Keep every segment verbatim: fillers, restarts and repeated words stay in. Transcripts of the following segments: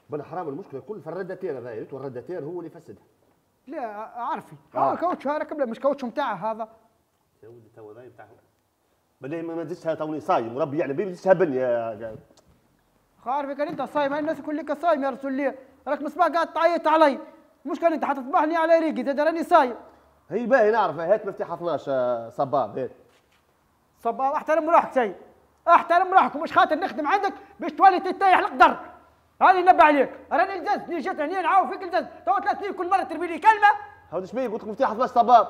بن حرام المشكله كل في الردتين هذا، والردتين هو اللي يفسدها. لا عارفي آه. هذا كاوتش هذا قبل مش كاوتش بتاعه هذا. يا ولدي تو ذا بتاعه بدي ما تدسها توني صايم وربي يعني بيدسها بني يا عارفك كان انت صايم، هاي الناس كلك صايم يا رسول الله، راك مصباح قاعد تعيط علي، مش كان انت حتصبحني على ريقي تدراني صايم. هي باهي نعرفها، هات مفتاح اثناش صباب هات. صباب احترم روحك سيد، احترم روحك ومش خاطر نخدم عندك باش تولي تتايح القدر. هذه نبي عليك، راني لززت جيت هنا نعاود فيك لززت، تو ثلاث سنين كل مره ترمي لي كلمه. هاو ايش بيك قلت لك مفتاح اثناش صباب.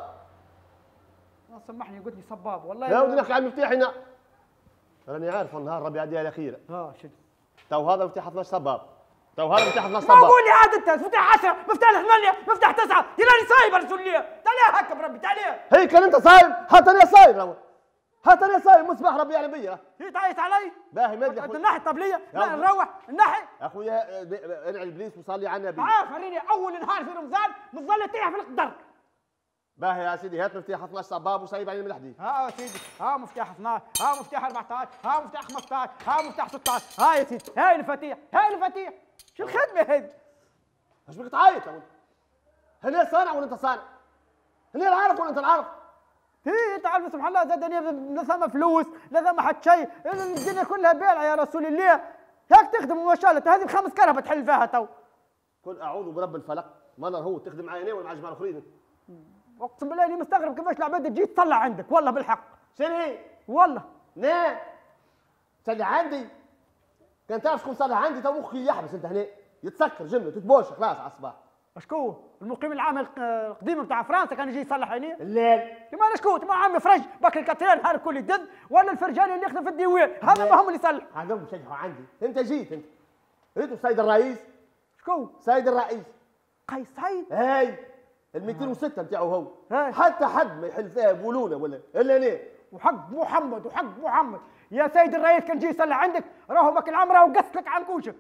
ما سمحني قلت لي صباب والله. لا ودي نحكي عن المفتاح هنا. راني عارف النهار ربي يعديها على خير. اه شد. تو هذا مفتاح اثناش صباب. تو هذا مفتاح اثناش ما صباب. قول لي عاد انت مفتاح عشرة، مفتاح ثمانية، مفتاح تسعة، تراني صايم يا رسول الله، تعال هكا بربي تعال. هي كان انت صايم، هات انا صايم لو. هات انا صايم مصباح ربي يعلم بيا. هي تعيط علي؟ باهي ما ادري. الناحية الطبلية، لا نروح الناحية. اخويا انعي البليس وصلي على النبي. عارف خليني اول نهار في رمضان بتظل تطيح في القدر. باهي يا سيدي هات مفتاح اثناش صباب وسايب عليه من الحديد. ها يا سيدي، ها مفتاح اثناش، ها مفتاح أربعطاش، ها مفتاح خمسطاش، ها مفتاح ستطاش، ها يا سيدي، هاي المفاتيح، هاي المفاتيح. شو الخدمة هذه؟ ايش بك تعيط يا ولد؟ هنا صانع ولا انت صانع؟ هنا العارف ولا انت العارف؟ هي انت عارف سبحان الله زادني لا ثم فلوس لا ثم حد شيء، الدنيا كلها بيلعه يا رسول الله، هيك تخدم ما شاء الله، هذه الخمس كرهبة تحل فيها تو. قل اعوذ برب الفلق، ما هو تخدم معي انا ولا مع جماعه الاخرين؟ اقسم بالله اني مستغرب كيفاش العباد تجي تصلى عندك، والله بالحق. شنو هي؟ والله. نعم. تصلي عندي؟ كان تعرف شكون صلى عندي تو مخي يحبس انت هنا، يتسكر جمله تتبوش خلاص على الصباح. شكون؟ المقيم العام القديم بتاع فرنسا كان يجي يصلح هنا؟ الليل. كمان شكون؟ تبع عمي فرج باك الكاترين نهار الكل يدز، ولا الفرجاني اللي يخدم في الديوان، هذا ما هم اللي يصلح. هذول مشجعوا عندي، انت جيت انت. انتوا السيد الرئيس. شكون؟ سيد الرئيس. قيس سعيد؟ هاي ال مئتين وستة بتاعه هو. هاي. حتى حد ما يحل فيها بولونه ولا الا انا. وحق محمد وحق محمد، يا سيد الرئيس كان جاي يصلي عندك راهو باك العام راهو قص لك عن كوشك.